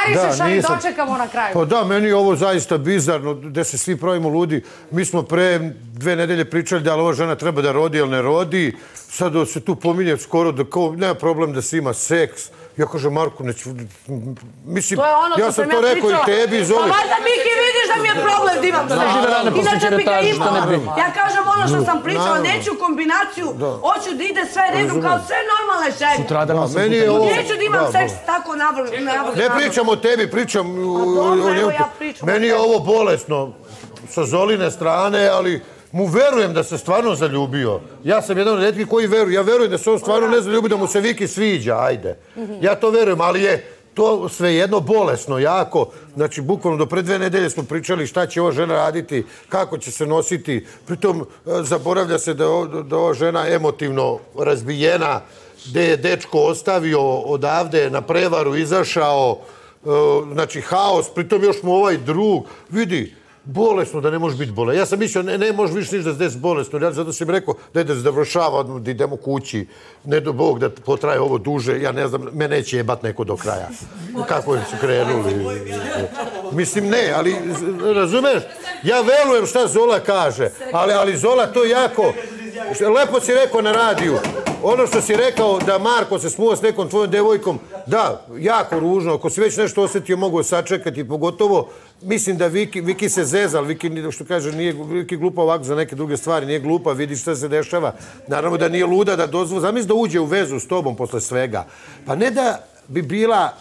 komentarišeš, ali dočekamo na kraju. Pa da, meni je ovo zaista bizarno, gde se svi pravimo ludi. Mi smo pre 2 nedelje pričali da li ova žena treba da rodi ili ne rodi. Sad se tu pominje skoro da nema problem da se ima seks. Ja kažem, Marko, mislim, ja sam to rekao i tebi, Zoli. Pa valjda, Miki, vidiš da mi je problem da imam seks. Inače bi ga imala. Ja kažem ono što sam pričala, neću kombinaciju, hoću da ide sve redom kao sve normalne žene. Neću da imam seks tako navrlo. Ne pričam o tebi, pričam o njemu. Meni je ovo bolesno sa Zoline strane, ali mu verujem da se stvarno zaljubio. Ja sam jedan od retkih koji veruje. Ja verujem da se on stvarno ne zaljubi, da mu se Viki sviđa, ajde. Ja to verujem, ali je to svejedno bolesno, jako. Znači, bukvalno do pre 2 nedelje smo pričali šta će ova žena raditi, kako će se nositi. Pritom, zaboravlja se da je ova žena emotivno razbijena, gde je dečko ostavio odavde na prevaru, izašao, znači, haos. Pritom još mu ovaj drug, vidi, bolesno da ne može biti bolesno. Ja sam mislio, ne može više ništa da se desi bolesno. Ja zato sam rekao da ide završava, da idemo kući. Ne do Bog da potraje ovo duže. Ja ne znam, me neće jebat neko do kraja. Kako su krenuli. Mislim, ne, ali razumeš? Ja verujem šta Zola kaže. Ali Zola to jako... Lepo si rekao na radiju. Ono što si rekao da Marko se smuva s nekom tvojom devojkom, da, jako ružno. Ako si već nešto osjetio, mogu sačekati. Pogotovo, mislim da Viki se zezal. Viki, što kaže, nije Viki glupa ovako za neke druge stvari. Nije glupa, vidi šta se dešava. Naravno da nije luda da dozvoli. Zamisli da uđe u vezu s tobom posle svega. Pa ne da bi bila...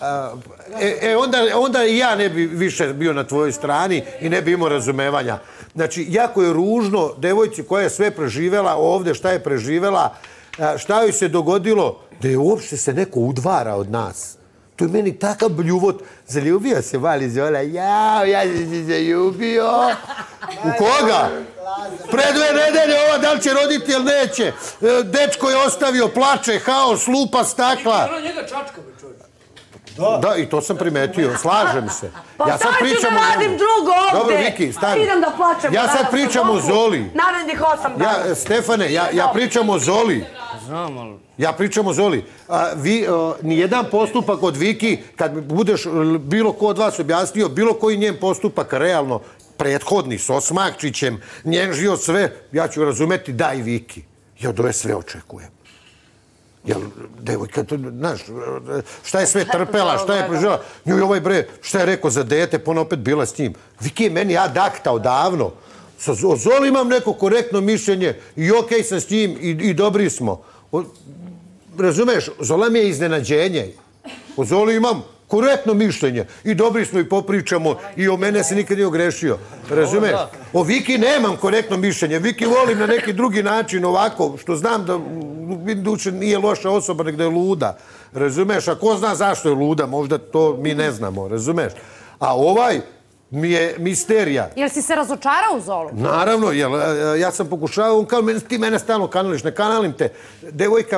onda i ja ne bi više bio na tvojoj strani i ne bi imao razumevanja. Znači, jako je ružno devojci koja je sve preživela ovde, šta je preživela, šta joj se dogodilo, da je uopšte se neko udvara od nas. To je meni takav bljuvot. Zaljubio se, Vali Zola. Jao, ja sam se zaljubio. U koga? Pre 2 nedelje ova, da li će roditi ili neće? Dečko je ostavio, plače, haos, lupa stakla. Ona njega čačka, be čovjek. Da, i to sam primetio. Slažem se. Pa sad ću da radim drugo ovde. Dobro, Viki, stani. Idem da plačem. Ja sad pričam o Zoli. Narednih 8 dana. Stefane, ja pričam o Zoli. Znam, ali... Ja pričam o Zoli. Nijedan postupak od Viki, kad budeš bilo ko od vas objasnio, bilo koji njen postupak realno prethodni s Osmakčićem, njen život sve, ja ću razumeti da i Viki. Ja od ove sve očekujem. Jel, devojka, znaš, šta je sve trpela, šta je prežela, njoj ovaj bre, šta je rekao za dete, pa ona opet bila s njim. Viki je meni ad acta odavno. O Zoli imam neko korektno mišljenje i okej sam s njim i dobri smo. Razumeš, Zola mi je iznenađenje. O Zoli imam korektno mišljenje i dobri smo i popričamo i o mene se nikad nije ogrešio. Razumeš? O Viki nemam korektno mišljenje. Viki volim na neki drugi način ovako, što znam da duše nije loša osoba, nek da je luda. Razumeš? A ko zna zašto je luda? Možda to mi ne znamo. Razumeš? A ovaj mi je misterija. Jel si se razočarao u Zolu? Naravno, ja sam pokušao, on kao, ti mene stalno kanališ, ne kanalim te. Devojka,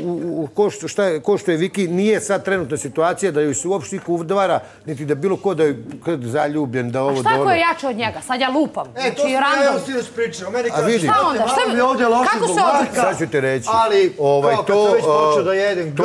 ko što je Viki, nije sad trenutna situacija da joj se uopšte niko udvara, niti da bilo ko da je zaljubljen, da ovo dobro. A šta ko je jače od njega? Sad ja lupam. To smo ja u stilu pričao. A vidi. Šta onda? Kako se odluka? Sad ću ti reći. Ali, kad sam već počeo da jedem,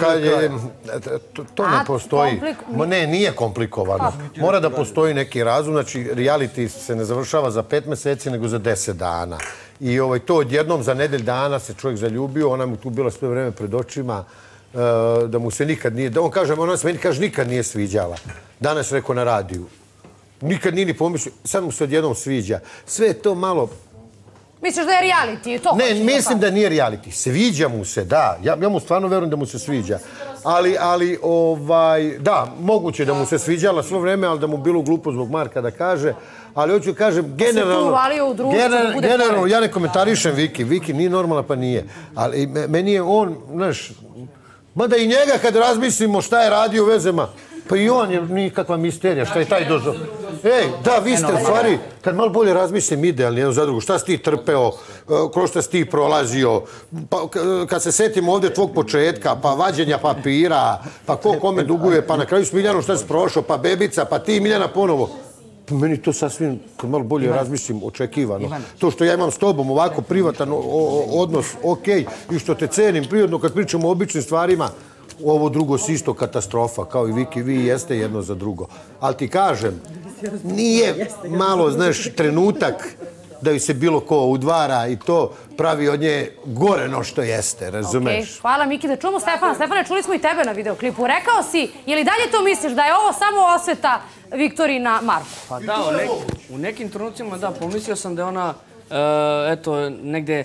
to ne postoji. Ne, nije komplikovano. Mora da postoji neki razum, znači reality se ne završava za 5 meseci, nego za 10 dana. I to odjednom za nedelj dana se čovjek zaljubio, ona mu tu bila sve vreme pred očima, da mu se nikad nije, on kaže, ona se meni kaže, nikad nije sviđala. Danas rekao na radiju. Nikad nije ni pomislio, sad mu se odjednom sviđa. Sve je to malo... Misliš da je reality? Ne, mislim da nije reality. Sviđa mu se, da. Ja mu stvarno verujem da mu se sviđa. Ali, da, moguće da mu se sviđala svo vreme, ali da mu bilo glupo zbog Marka da kaže. Ali hoću kažem, generalno, ja ne komentarišem Viki. Viki nije normalna, pa nije. Ali meni je on, znaš, mada i njega kad razmislimo šta je radio u vezama, pa i on je nikakva misterija, šta je taj došao. Ej, da, vi ste u stvari, kad malo bolje razmislim idealni jedno za drugo, šta si ti trpeo, kroz šta si ti prolazio, kad se setimo ovdje tvog početka, pa vađenja papira, pa ko kome duguje, pa na kraju s Miljanom šta si prošao, pa bebica, pa ti Miljana ponovo. Meni to sasvim, kad malo bolje razmislim, očekivano. To što ja imam s tobom ovako privatan odnos, okej, i što te cenim prirodno kad pričamo o običnim stvarima, ovo drugo si isto katastrofa, kao i Viki, vi jeste jedno za drugo. Ali ti kažem, nije malo, znaš, trenutak da ju se bilo ko udvara i to pravi od nje gore no što jeste, razumeš? Hvala Miki, da čujemo Stefana. Stefane, čuli smo i tebe na videoklipu. Rekao si, je li dalje to misliš da je ovo samo osveta Viktorina Marku? Pa da, u nekim trenucima da, pomislio sam da je ona, eto, negde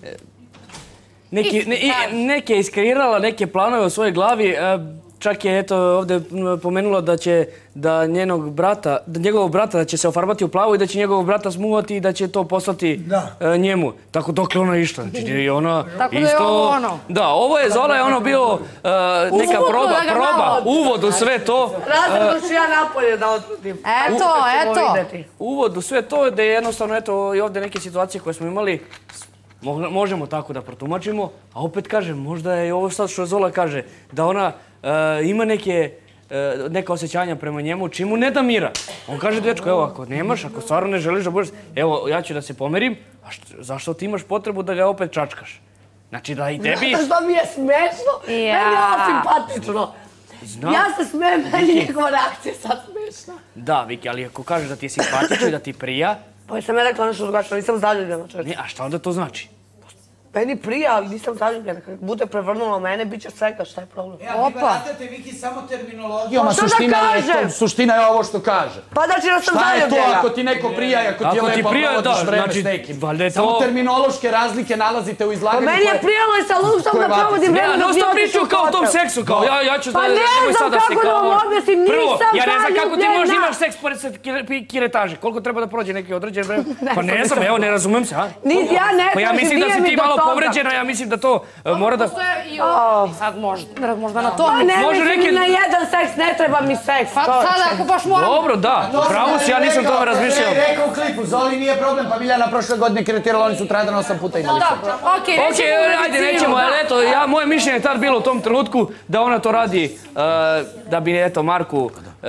neke iskreirala, neke planove u svojoj glavi. Čak je eto ovdje pomenula da će njegovog brata da će se ofarbati u plavo i da će njegovog brata smuvati i da će to poslati njemu. Tako dokle ona išla. Znači ona tako da je ovo ono. Da, ovo je Zola je ono bio neka proba, uvod u sve to. Razredno ću ja napolje da otputim. Eto. Uvod u sve to da je jednostavno eto i ovdje neke situacije koje smo imali možemo tako da protumačimo, a opet kažem, možda je ovo sad što Zola kaže, da ona ima neka osjećanja prema njemu, čim mu ne da mira. On kaže, dečko, evo, ako nemaš, ako stvarno ne želiš da budeš, evo, ja ću da se pomerim, a zašto ti imaš potrebu da ga opet čačkaš? Znači da i tebi... Znaš što mi je smešno? Meni je ovo simpatično. Ja se smijem, meni je njegova reakcija sad smešna. Da, Viki, ali ako kažeš da ti je simpatično i da ti prija... Pa sam ja rekla nešto drugačno, nisam zaljubljena čovječe. Ne, a šta onda to znači? Meni prija, ali nisam zaljubljena. Kad bude prevrnula mene, bit će svega, šta je problem? Ja, vi vratate, Viki, samo terminologiju. Što da kažem? Suština je ovo što kaže. Pa znači da sam Šta je to zaljubljena? ako ti neko prija i ako ti lepo provodiš vreme s nekim? Samo terminološke razlike nalazite u Pa izlaganju meni je prijalo i sa Lusom da provodim vreme dok Ne, priču kao o tom seksu, kao ja ću da... Pa ne znam kako da vam objasnim, nisam Prvo, ja ne znam kako ti možeš zaljubljena. imaš seks pored kiretaže. Koliko treba da prođe neki određen vreme? Pa ne znam, evo, ne razumem se, a? Ja ne Pa ja kažem, mislim da nije si mi ti do malo toga. povređena, ja mislim da to mora da... Postoje i sad možda na to... Pa ne Može mislim neki- ni na jedan seks, ne treba mi seks. Pa sada ako baš moram... Dobro, da, pravo si, ja nisam tome razmišljao. Rekao u klipu, Zoli nije problem, pa Biljana prošle godine kretirala, oni su tradan 8 puta imali seks. Dobro, okej, Okej, ajde, nećemo, ali eto, moje mišljenje je tad bilo u tom trenutku da ona to radi da bi, eto, Marku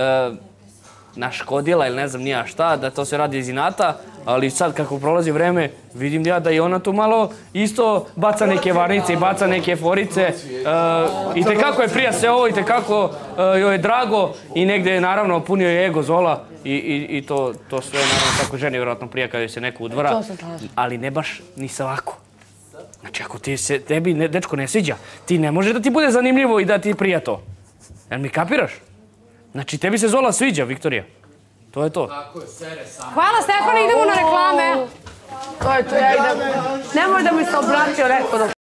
naškodila ili ne znam nija šta, da to se radi iz inata, ali sad kako prolazi vreme, vidim ja da i ona tu malo isto baca neke varnice i baca neke forice. I tekako je prija se ovo, i tekako joj je drago i negde je naravno punio je ego Zola i to sve naravno tako ženi vjerojatno prija kada joj se neko udvara, ali ne baš ni svako. Znači ako tebi dečko ne sviđa, ti ne može da ti bude zanimljivo i da ti prija to. Jel mi kapiraš? Znači, tebi se Zola sviđa, Viktorija. To je to. Hvala Stefane, idemo na reklame. To je to, ja idem. Nemoj da mi se obratio, rekao da